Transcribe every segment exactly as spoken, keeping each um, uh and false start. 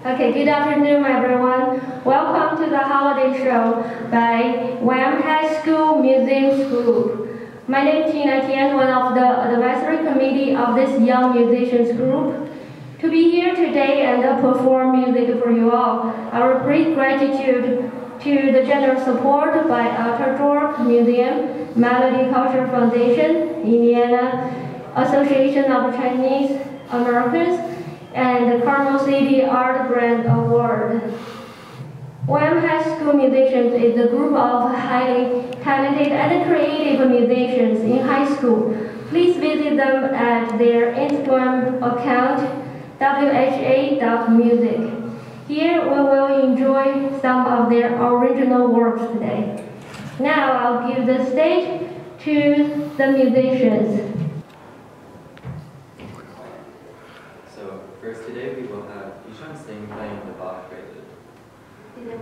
Okay, good afternoon, everyone. Welcome to the holiday show by WHAM High School Museums Group. My name is Qian, one of the advisory committee of this young musicians group. To be here today and uh, perform music for you all, our great gratitude to the generous support by Eitlejorg Museum, Melody Culture Foundation, Indiana Association of Chinese Americans, and the Carmel City Art Brand Award. WHAM High School Musicians is a group of highly talented and creative musicians in high school. Please visit them at their Instagram account, W H A dot music. Here we will enjoy some of their original works today. Now I'll give the stage to the musicians. So first today we will have Huang sing playing the Bach prelude.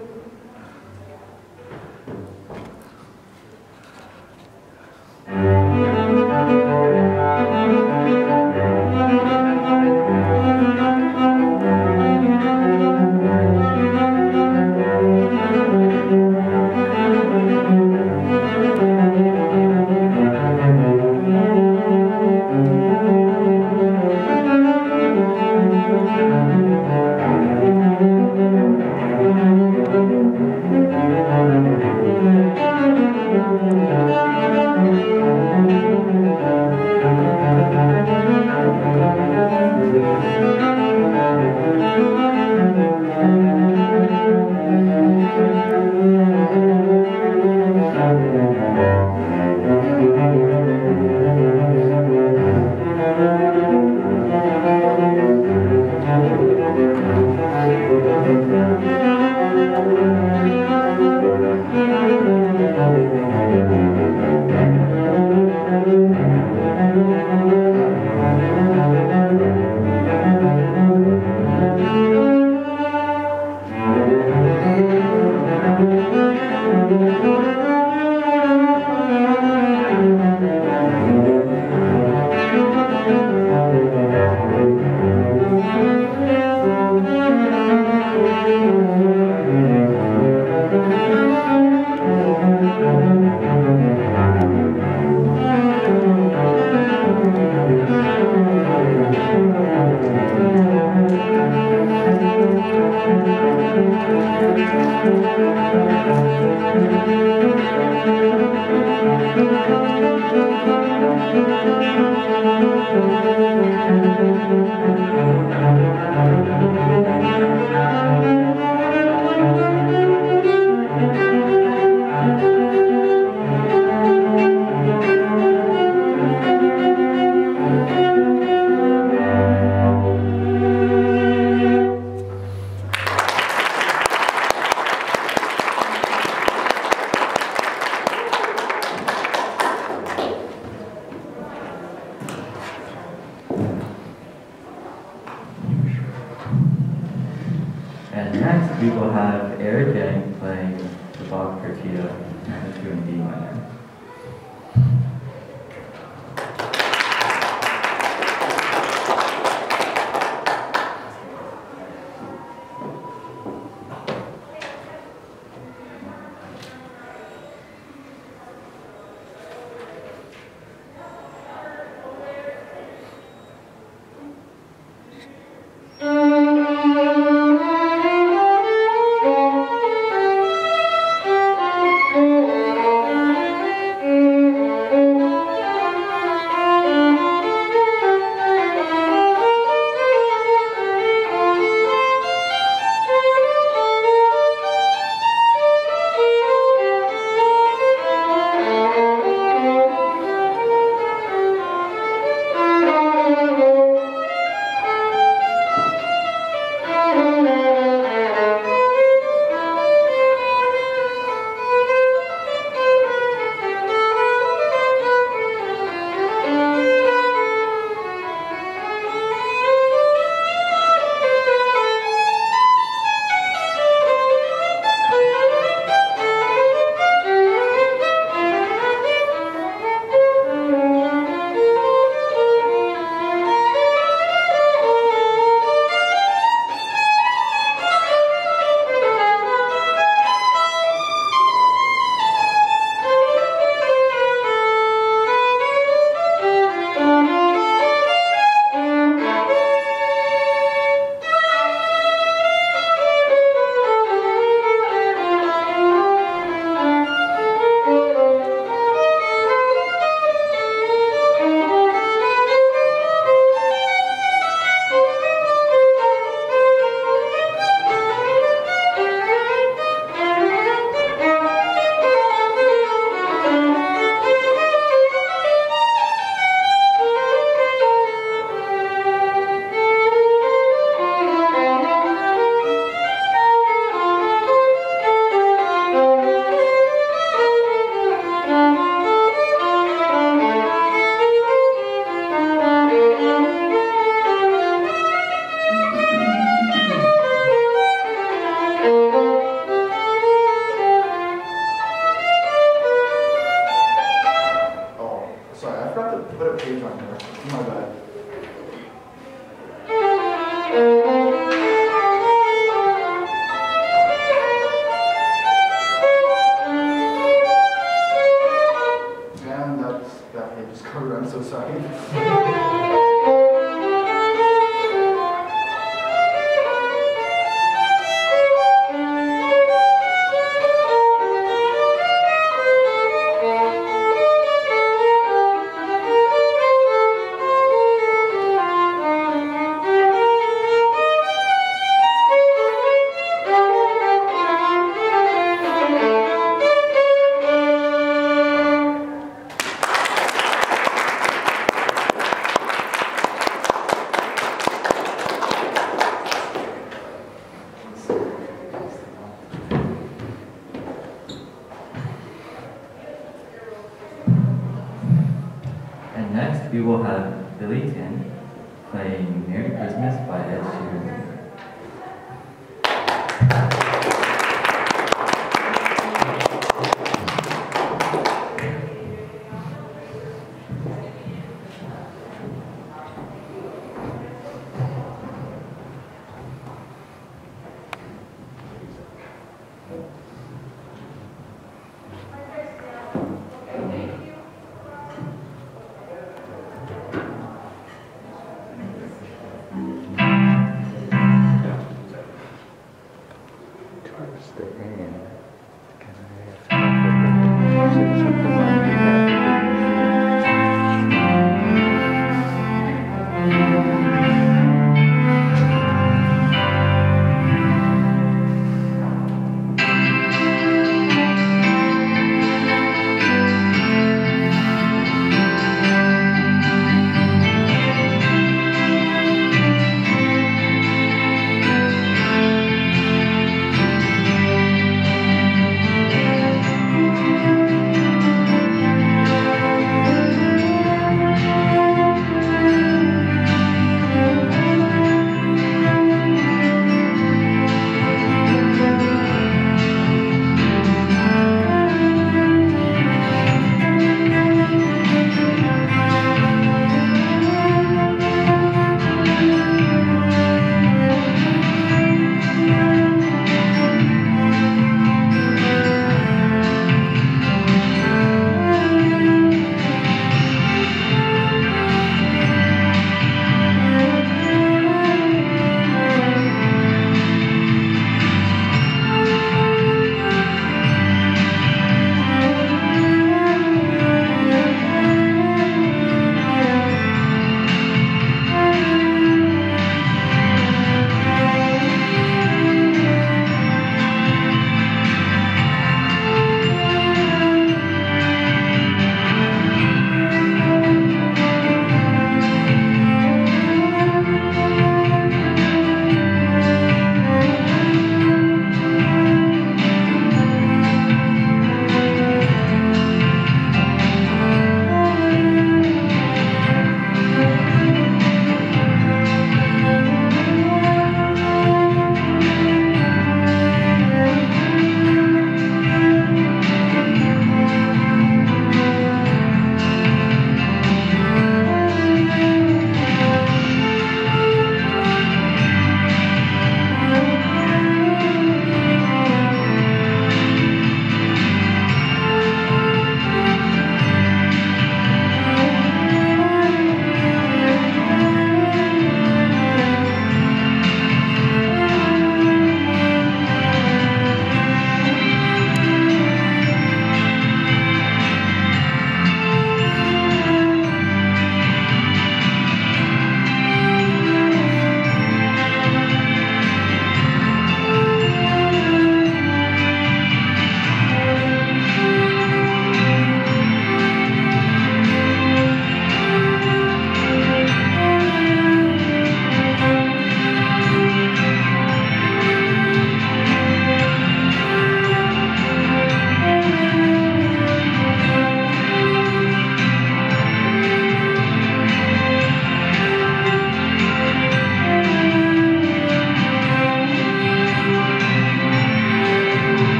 And next we will have Brayden playing the Bach partita and the two in D minor. Thank you. the page on here. Oh my bad. And that's, that page is covered, I'm so sorry. And next we will have Qian playing Merry Christmas by Eiteljorg. Thank you.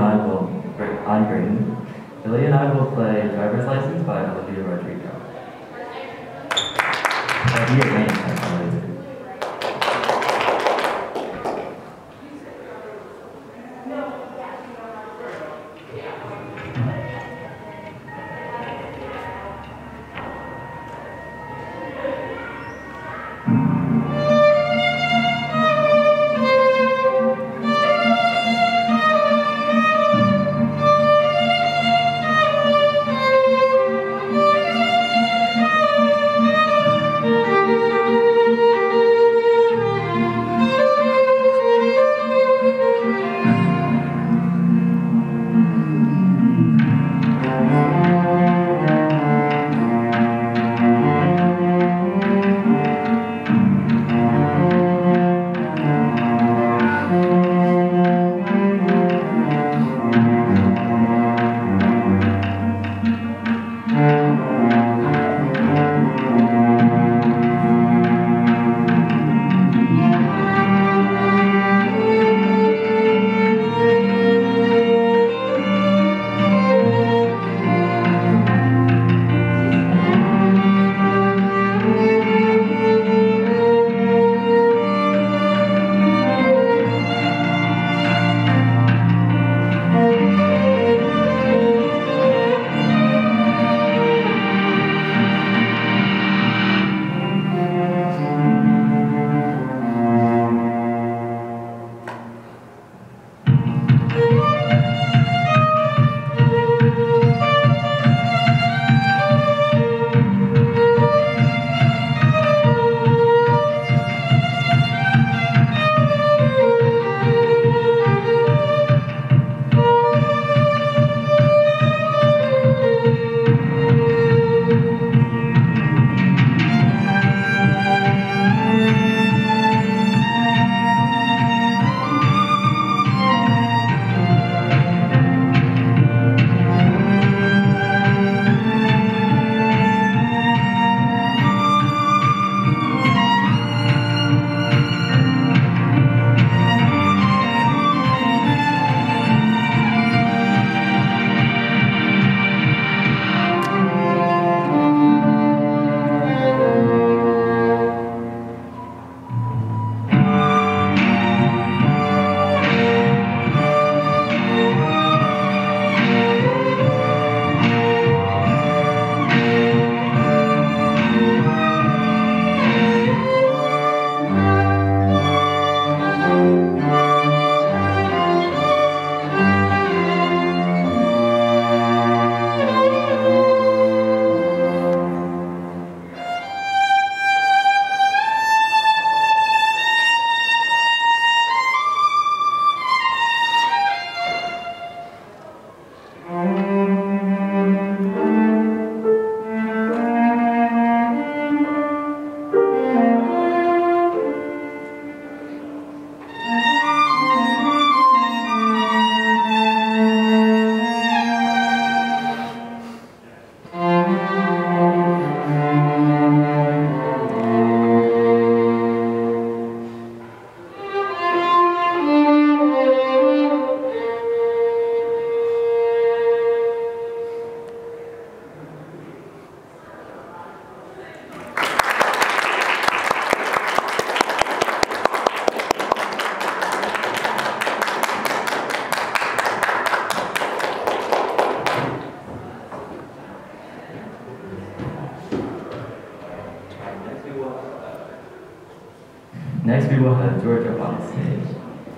I will, I'm Brayden. Billy and I will play Driver's License by Eiteljorg. That'd be a game, actually. Next we will have Georgia on stage.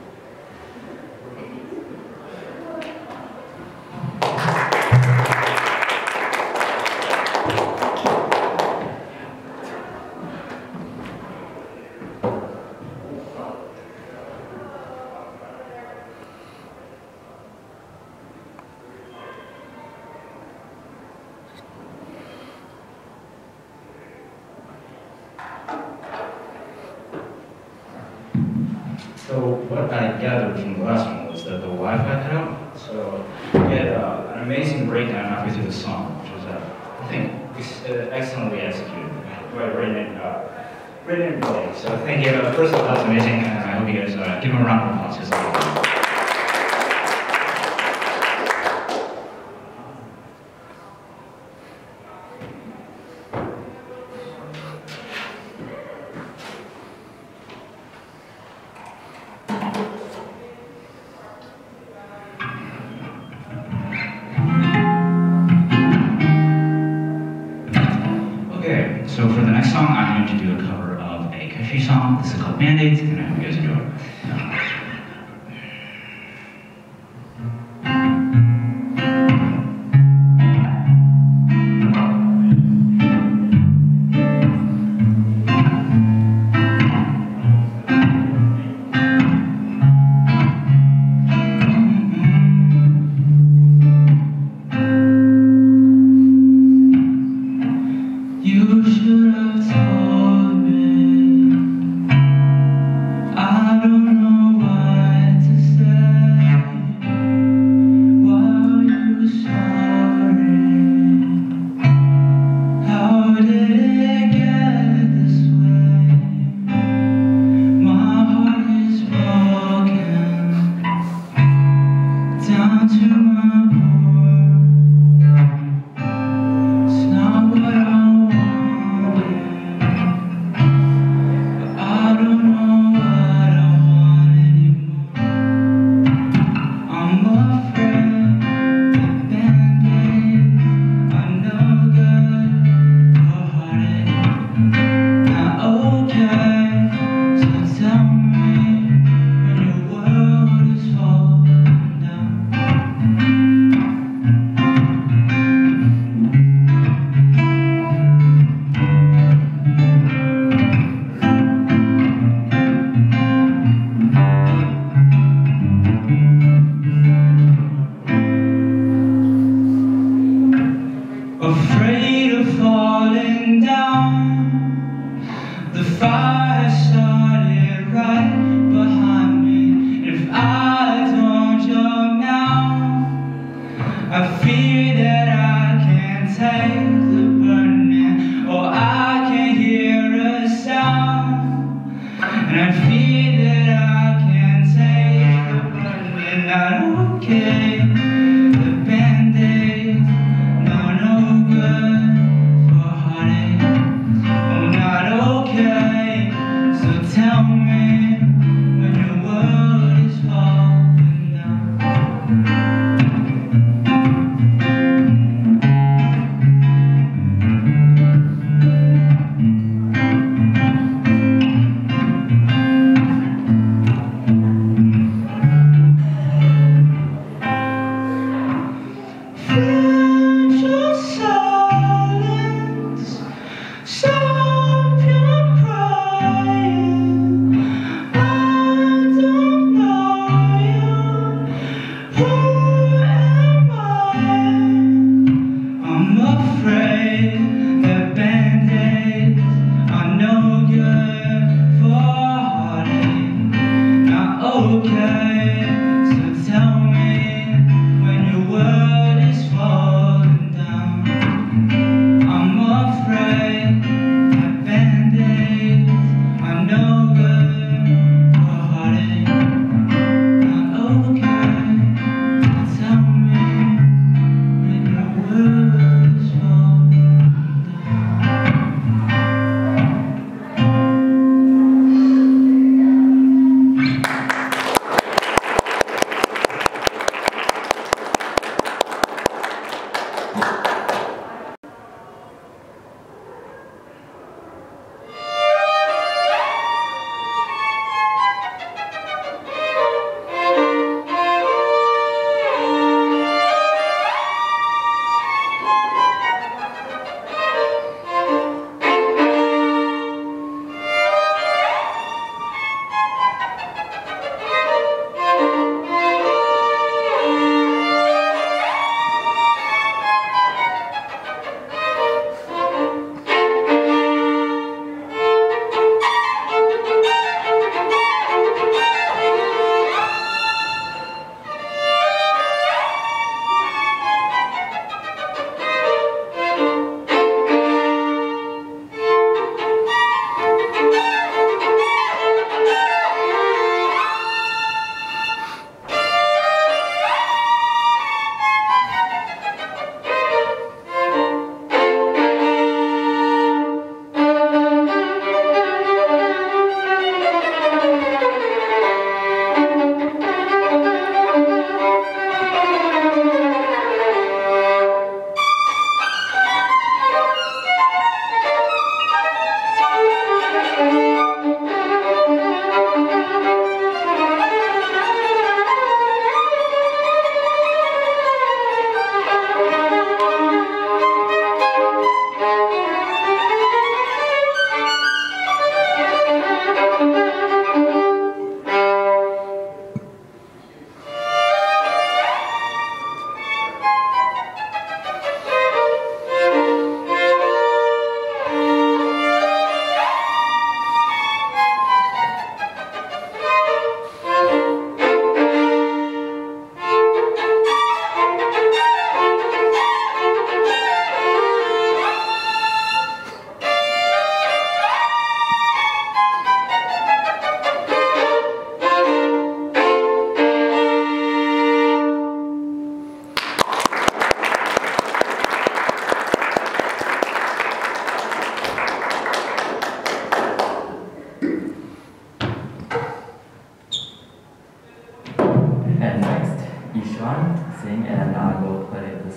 So what I gathered from the last one was that the Wi-Fi cut out. So we had uh, an amazing breakdown halfway through the song, which was, uh, I think, ex uh, excellently executed by Brayden uh, Brayden Meng. So thank you. Uh, first of all, that's amazing, and I hope you guys uh, give him a round of applause. I'm going to do a cover of a country song. This is called Band-Aids, and I hope you guys enjoy it. Okay.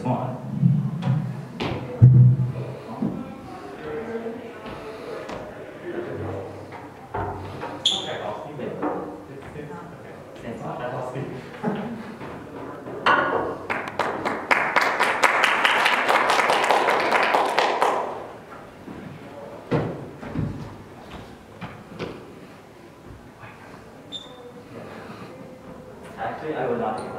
first one. Actually, I would not do that.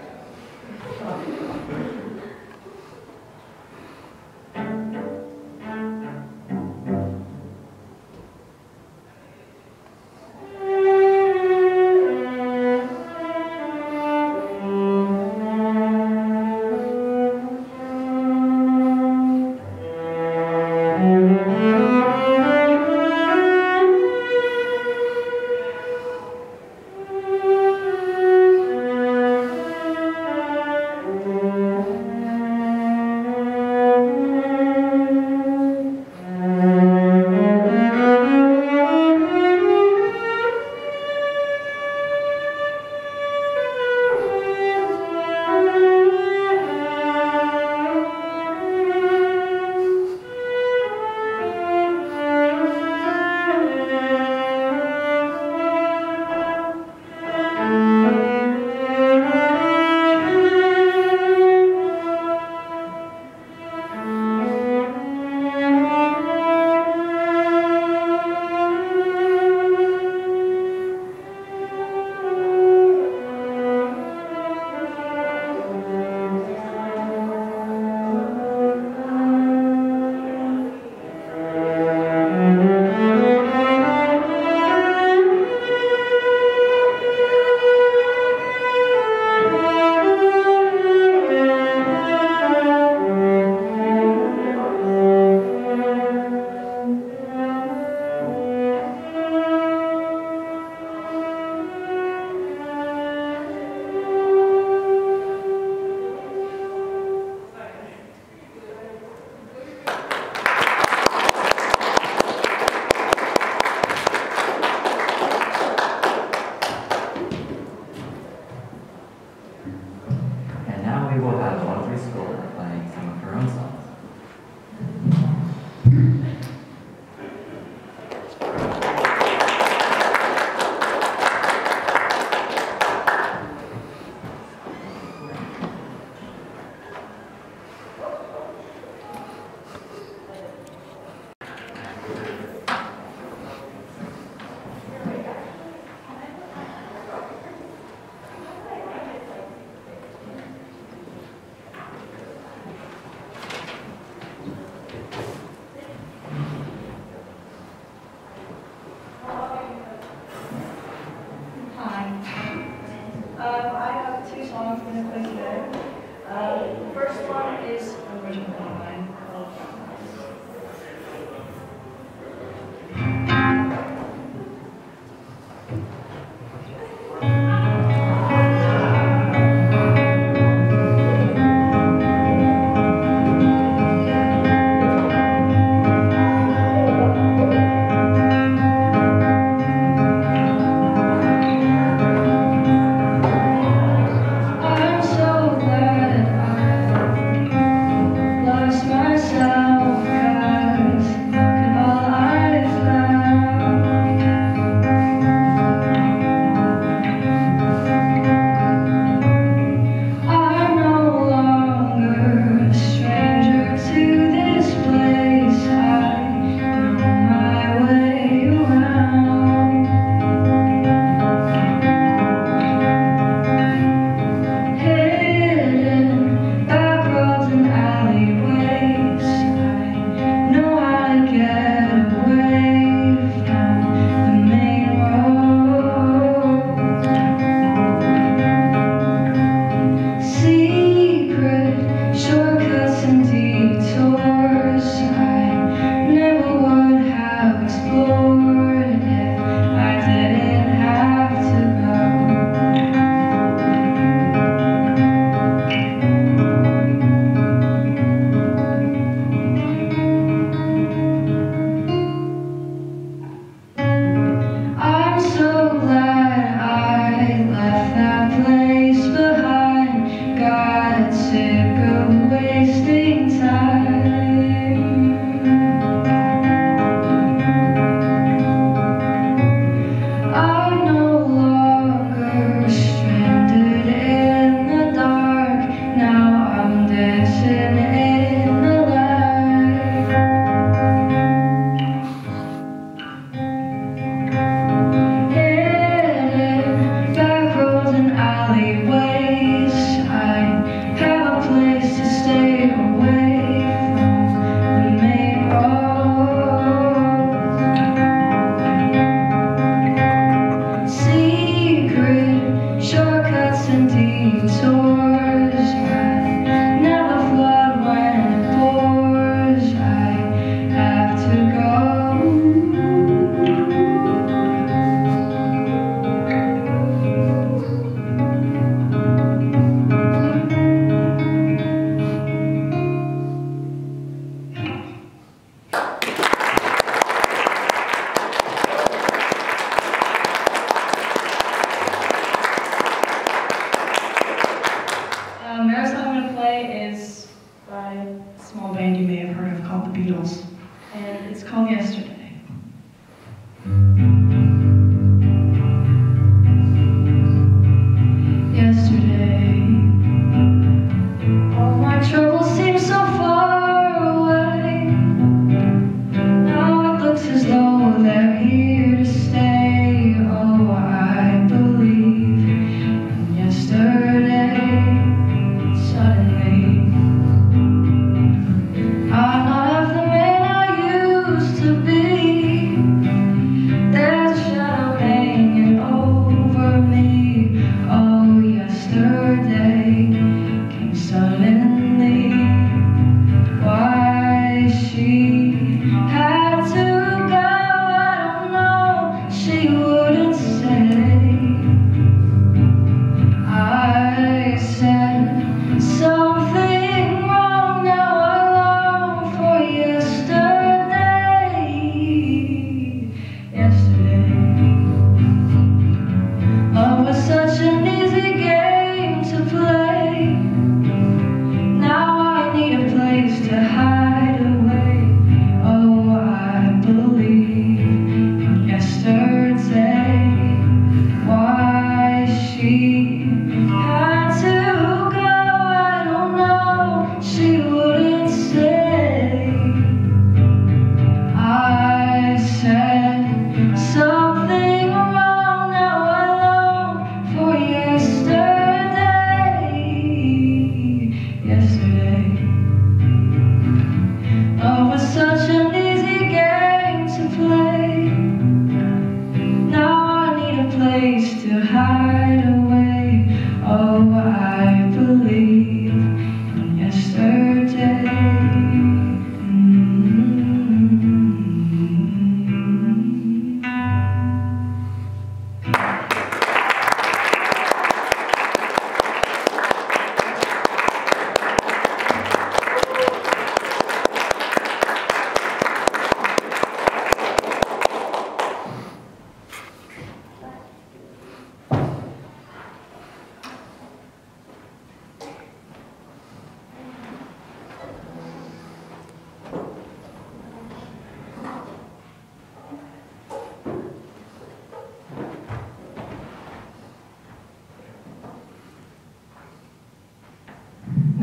we will have Audrey Scull playing some of her own songs. I'm so glad I lost my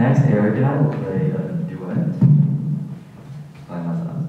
Next, Erica will play a duet by myself.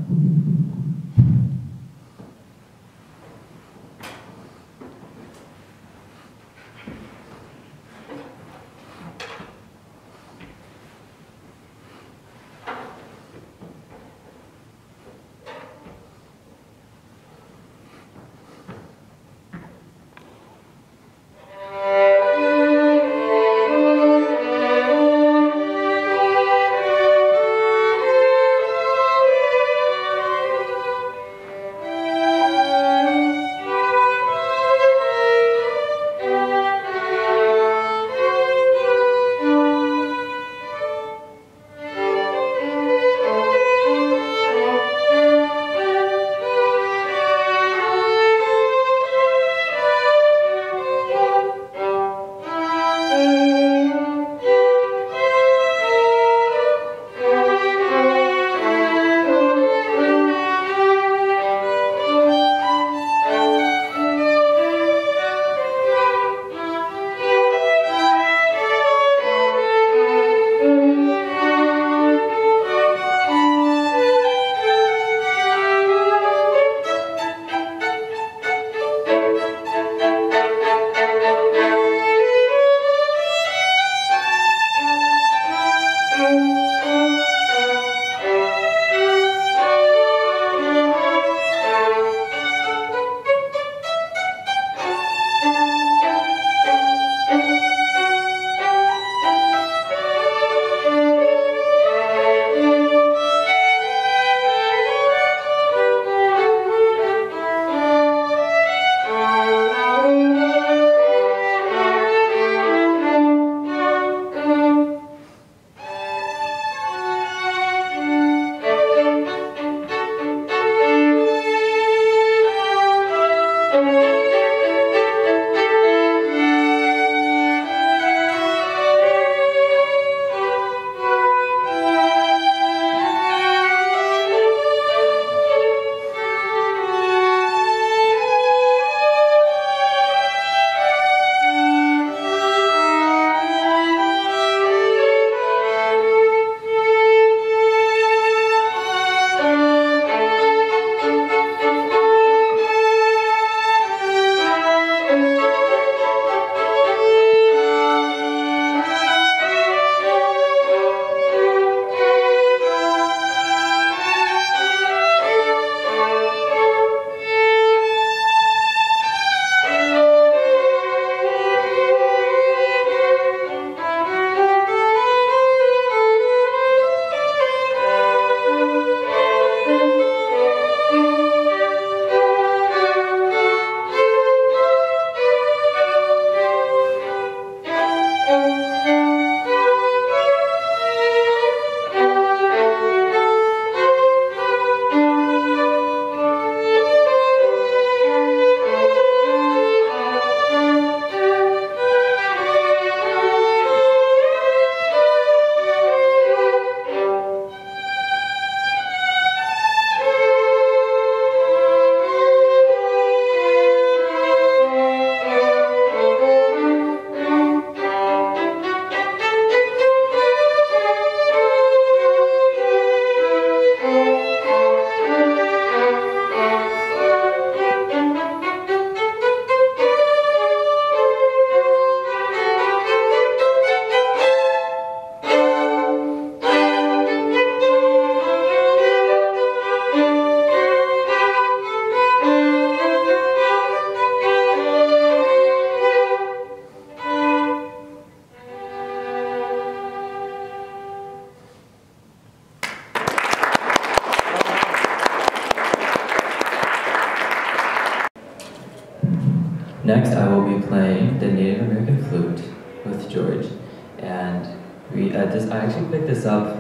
Next, I will be playing the Native American flute with George, and we uh, this I actually picked this up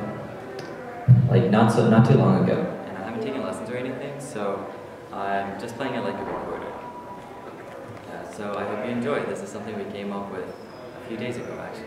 like not so not too long ago, and I haven't taken lessons or anything, so I'm just playing it like a recorder. Yeah, so I hope you enjoy. This is something we came up with a few days ago, actually.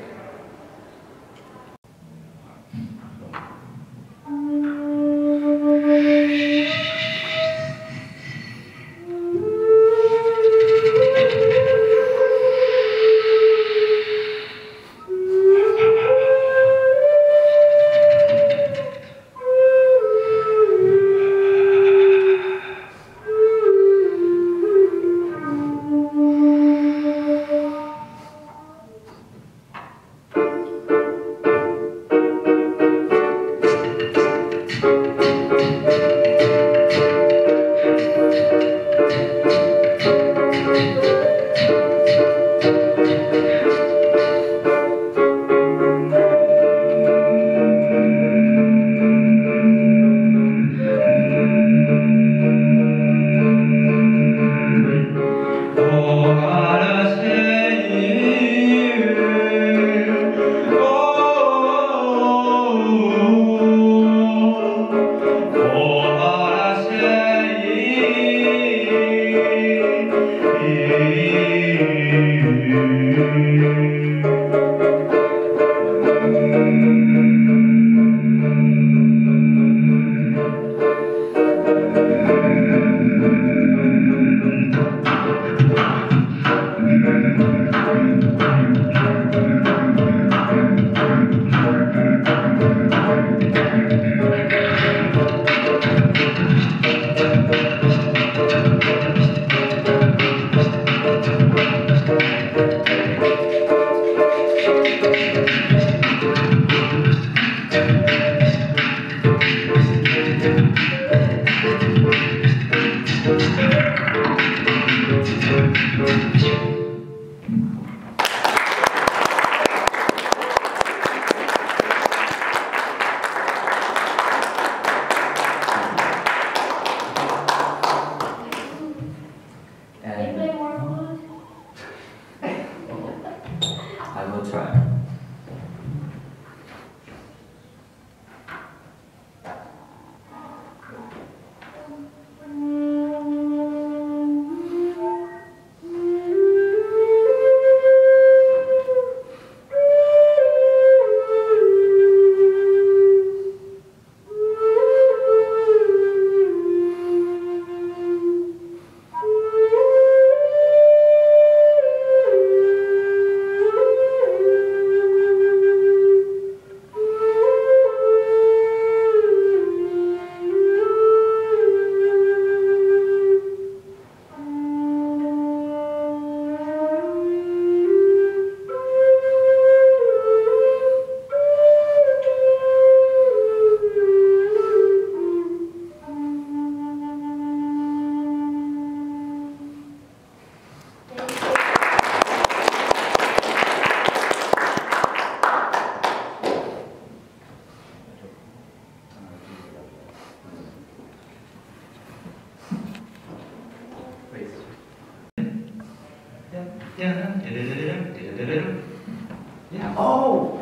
Yeah. Oh!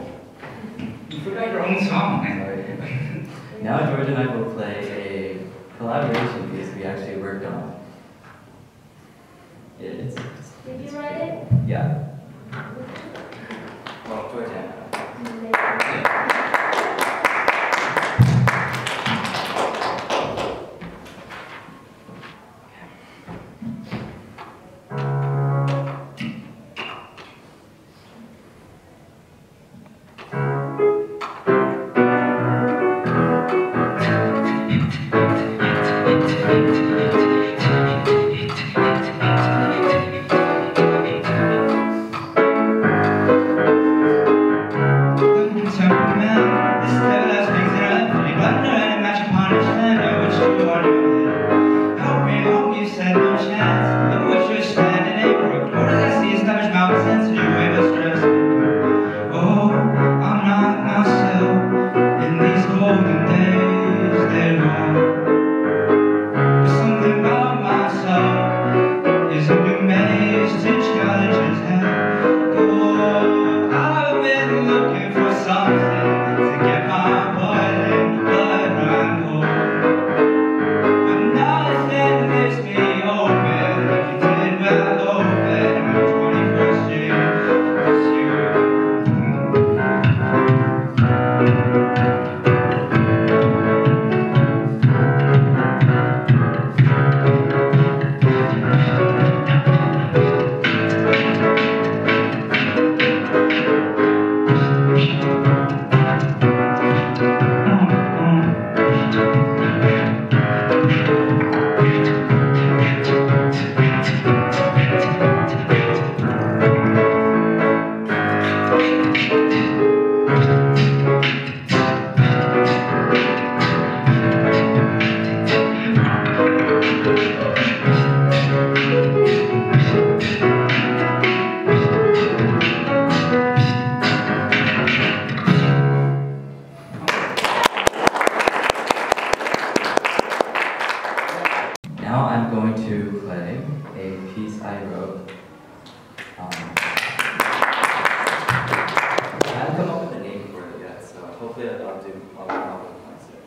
You forgot your own song. Now George and I will play a collaboration piece we actually worked on. Yeah, it's, it's, Did it's you write it? Yeah. Well, George and I. Now I'm going to play a piece I wrote. Um, I haven't come up with a name for it yet, so hopefully I'll do. I'll come up with one soon.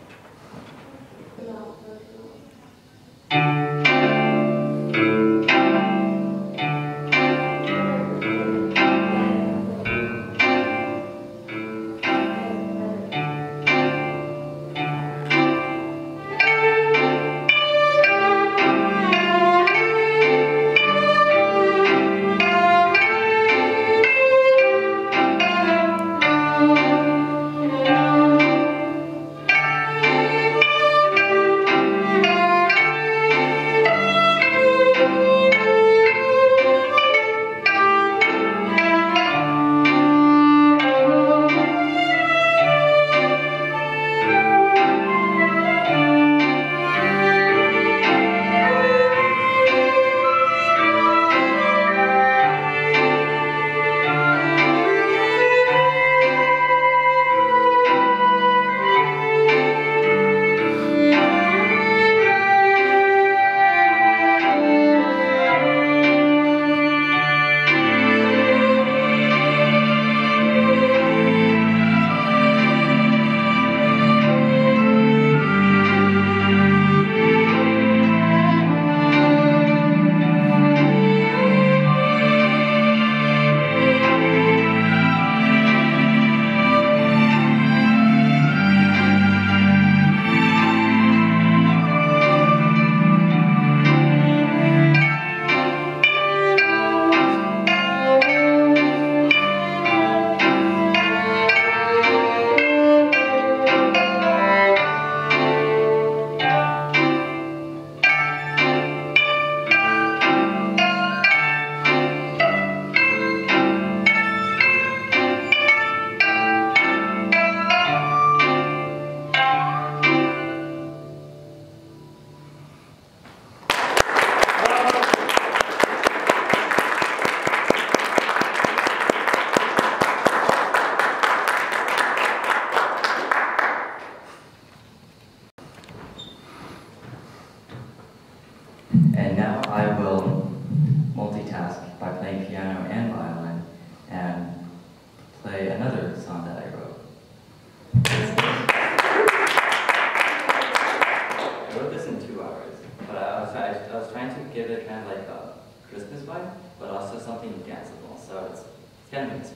And now I will multitask by playing piano and violin and play another song that I wrote. I wrote this in two hours, but I was, I, I was trying to give it kind of like a Christmas vibe, but also something danceable, so it's, it's kind of mixed.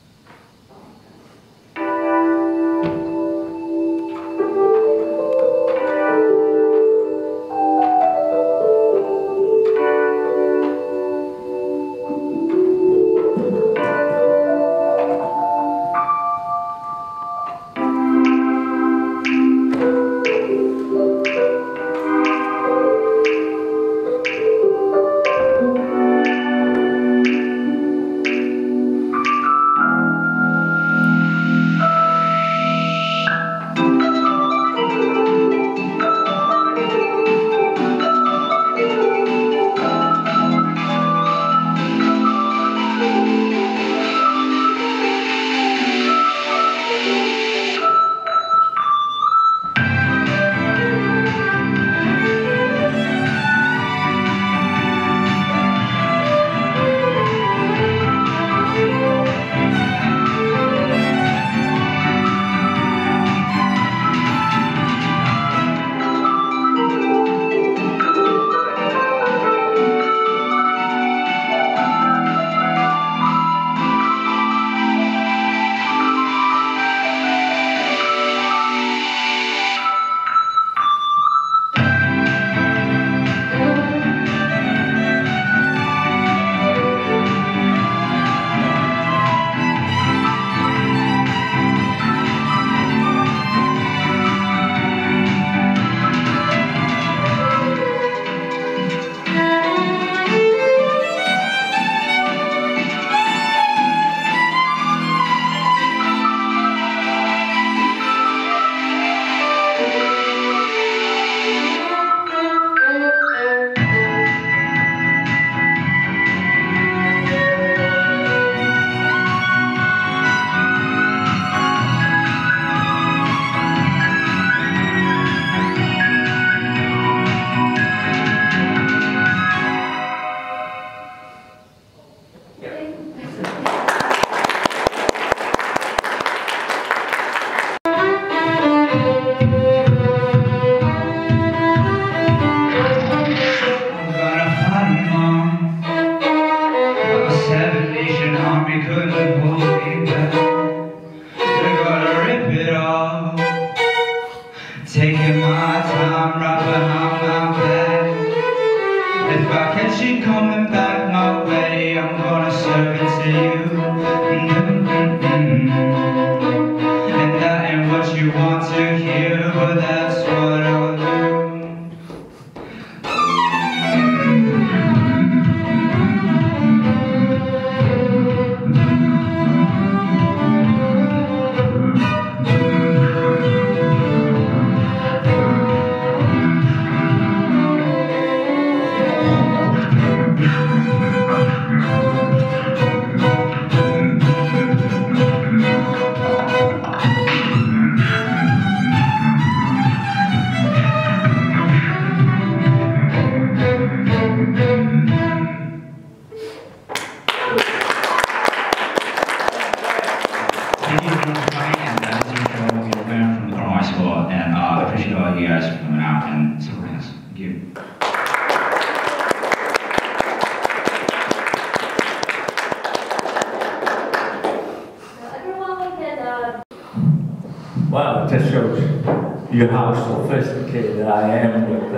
Wow, it just shows you how sophisticated I am with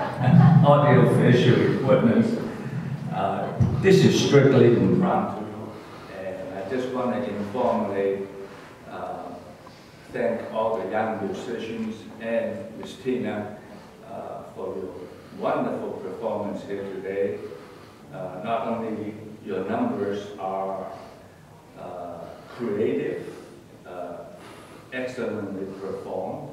uh, audio-visual equipment. Uh, this is strictly impromptu, and I just want to informally uh, thank all the young musicians and Miz Tina uh, for your wonderful performance here today. Uh, not only your numbers are uh, creative, uh, excellently performed,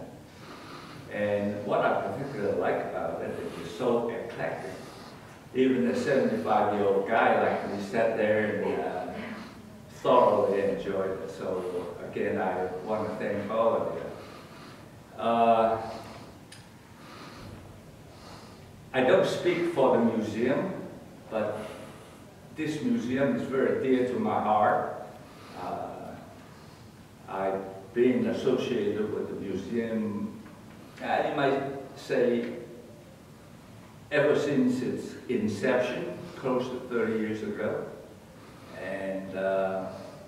and what I particularly like about it is it's so eclectic. Even a seventy-five-year-old guy like me sat there and uh, thoroughly enjoyed it. So again, I want to thank all of you. Uh, I don't speak for the museum, but this museum is very dear to my heart. Uh, I've been associated with the museum, uh, you might say, ever since its inception, close to thirty years ago. And uh,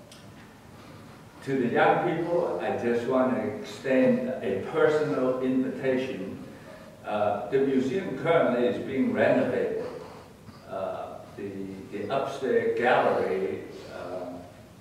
to the young people, I just want to extend a personal invitation. Uh, the museum currently is being renovated. Uh, the, the upstairs gallery, um,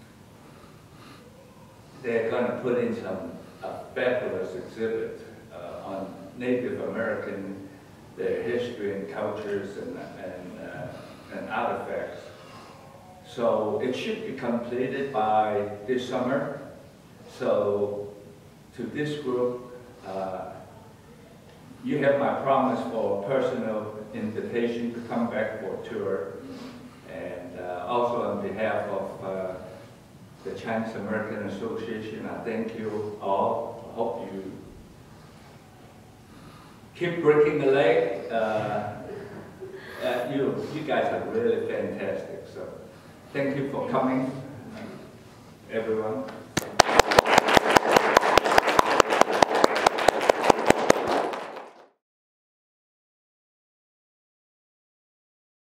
they're going to put in some uh, fabulous exhibit uh, on Native American, their history and cultures and, and, uh, and artifacts. So it should be completed by this summer. So to this group, uh, you have my promise for a personal invitation to come back for a tour. And uh, also on behalf of uh, the Chinese American Association, I thank you all. I hope you keep breaking the leg. Uh, uh, you, you guys are really fantastic. So thank you for coming, everyone.